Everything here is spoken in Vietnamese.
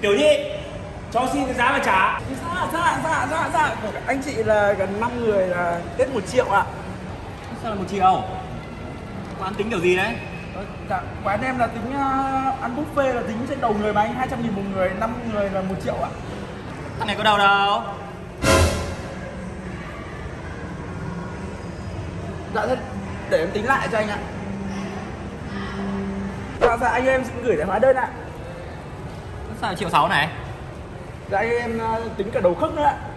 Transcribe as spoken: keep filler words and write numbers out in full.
Tiểu nhị, cho xin cái giá mà trả. Dạ, dạ, dạ, dạ, dạ. Anh chị là gần năm người là hết một triệu ạ. Sao là một triệu? Quán tính kiểu gì đấy? Dạ, quán em là tính uh, ăn buffet là tính trên đầu người mà anh, hai trăm nghìn một người, năm người là một triệu ạ. Thằng này có đầu đâu? Dạ, thế để em tính lại cho anh ạ. Dạ, dạ, anh em gửi lại hóa đơn ạ. Sao là triệu sáu này? Dạ, anh em uh, tính cả đầu khớp nữa ạ.